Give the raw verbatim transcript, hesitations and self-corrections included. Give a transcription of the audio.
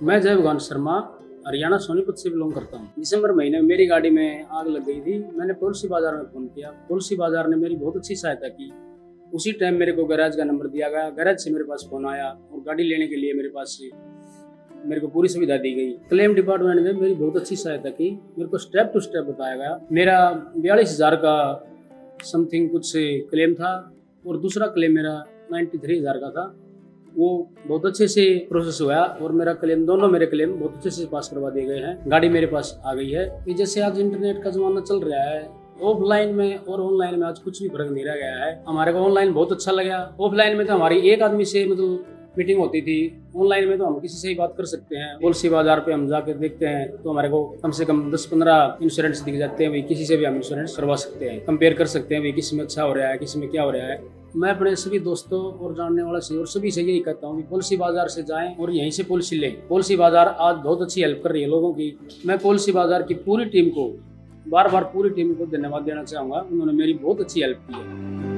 मैं जय भगवान शर्मा हरियाणा सोनीपत से बिलोंग करता हूँ। दिसंबर महीने में मेरी गाड़ी में आग लग गई थी। मैंने पॉलिसी बाजार में फ़ोन किया। पॉलिसी बाजार ने मेरी बहुत अच्छी सहायता की। उसी टाइम मेरे को गैराज का नंबर दिया गया। गैराज से मेरे पास फ़ोन आया और गाड़ी लेने के लिए मेरे पास से मेरे को पूरी सुविधा दी गई। क्लेम डिपार्टमेंट ने मेरी बहुत अच्छी सहायता की। मेरे को स्टेप टू स्टेप बताया गया। मेरा बयालीस हज़ार का समथिंग कुछ क्लेम था और दूसरा क्लेम मेरा नाइन्टी थ्री हज़ार का था। वो बहुत अच्छे से प्रोसेस हुआ और मेरा क्लेम, दोनों मेरे क्लेम बहुत अच्छे से पास करवा दिए गए हैं। गाड़ी मेरे पास आ गई है। कि जैसे आज इंटरनेट का जमाना चल रहा है, ऑफलाइन में और ऑनलाइन में आज कुछ भी फर्क नहीं रह गया है। हमारे को ऑनलाइन बहुत अच्छा लगा। ऑफलाइन में तो हमारी एक आदमी से मतलब मीटिंग होती थी। ऑनलाइन में तो हम किसी से ही बात कर सकते हैं। पॉलिसी बाजार पे हम जाके देखते हैं तो हमारे को कम से कम दस पंद्रह इंश्योरेंस दिख जाते हैं। भाई किसी से भी हम इंश्योरेंस करवा सकते हैं, कंपेयर कर सकते हैं भाई किसी में अच्छा हो रहा है, किसी में क्या हो रहा है। मैं अपने सभी दोस्तों और जानने वालों से और सभी से यही कहता हूँ कि पॉलिसी बाजार से जाएं और यहीं से पॉलिसी लें। पॉलिसी बाजार आज बहुत अच्छी हेल्प कर रही है लोगों की। मैं पॉलिसी बाजार की पूरी टीम को बार बार पूरी टीम को धन्यवाद देना चाहूँगा। उन्होंने मेरी बहुत अच्छी हेल्प की है।